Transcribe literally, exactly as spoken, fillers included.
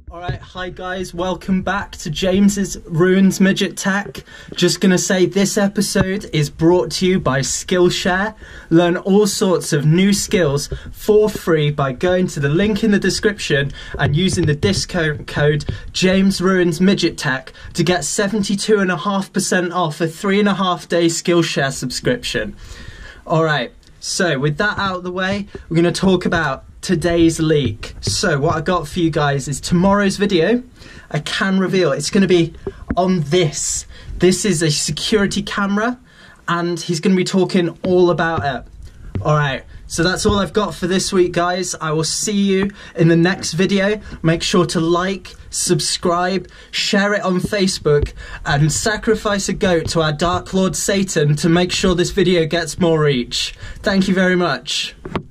Alright, hi guys, welcome back to James's Ruins Midget Tech. Just gonna say this episode is brought to you by Skillshare. Learn all sorts of new skills for free by going to the link in the description and using the discount code James Ruins Midget Tech to get seventy-two point five percent off a three and a half day Skillshare subscription. Alright, so with that out of the way, we're gonna talk about today's leak. So what I got for you guys is tomorrow's video. I can reveal it's going to be on this. This is a security camera and he's going to be talking all about it. Alright, so that's all I've got for this week, guys. I will see you in the next video. Make sure to like, subscribe, share it on Facebook and sacrifice a goat to our Dark Lord Satan to make sure this video gets more reach. Thank you very much.